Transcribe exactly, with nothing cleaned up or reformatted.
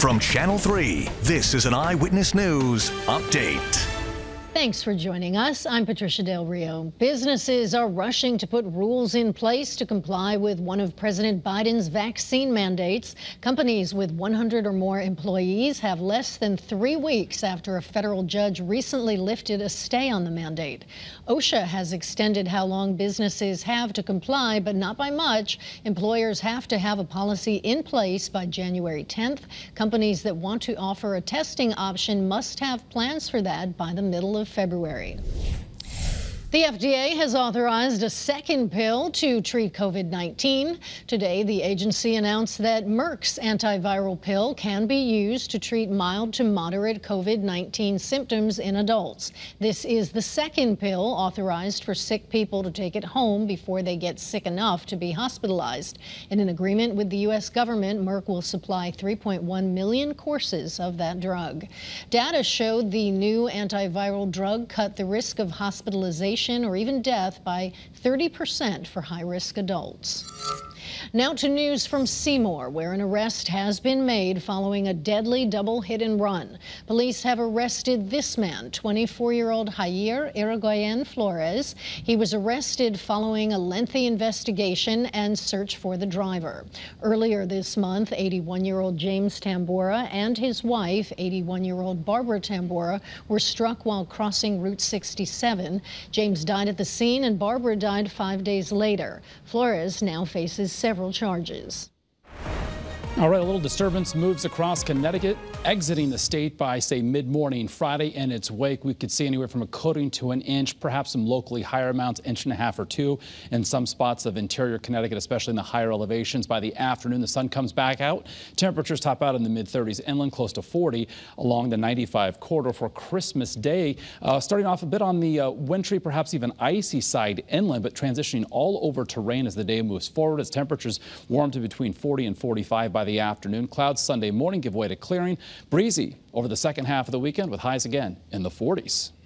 From Channel three, this is an Eyewitness News update. Thanks for joining us. I'm Patricia Del Rio. Businesses are rushing to put rules in place to comply with one of President Biden's vaccine mandates. Companies with one hundred or more employees have less than three weeks after a federal judge recently lifted a stay on the mandate. OSHA has extended how long businesses have to comply, but not by much. Employers have to have a policy in place by January tenth. Companies that want to offer a testing option must have plans for that by the middle of February. The F D A has authorized a second pill to treat COVID nineteen. Today, the agency announced that Merck's antiviral pill can be used to treat mild to moderate COVID nineteen symptoms in adults. This is the second pill authorized for sick people to take at home before they get sick enough to be hospitalized. In an agreement with the U S government, Merck will supply three point one million courses of that drug. Data showed the new antiviral drug cut the risk of hospitalization or even death by thirty percent for high-risk adults. Now to news from Seymour, where an arrest has been made following a deadly double hit and run. Police have arrested this man, twenty-four-year-old Jair Irigoyen Flores. He was arrested following a lengthy investigation and search for the driver. Earlier this month, eighty-one-year-old James Tambora and his wife, eighty-one-year-old Barbara Tambora, were struck while crossing Route sixty-seven. James died at the scene and Barbara died five days later. Flores now faces several charges. All right, a little disturbance moves across Connecticut, exiting the state by, say, mid-morning Friday. In its wake, we could see anywhere from a coating to an inch, perhaps some locally higher amounts, inch and a half or two, in some spots of interior Connecticut, especially in the higher elevations. By the afternoon, the sun comes back out. Temperatures top out in the mid thirties inland, close to forty along the ninety-five corridor for Christmas Day. Uh, starting off a bit on the uh, wintry, perhaps even icy side inland, but transitioning all over to rain as the day moves forward, as temperatures warm to between forty and forty-five by the afternoon. Clouds Sunday morning give way to clearing. Breezy over the second half of the weekend with highs again in the forties.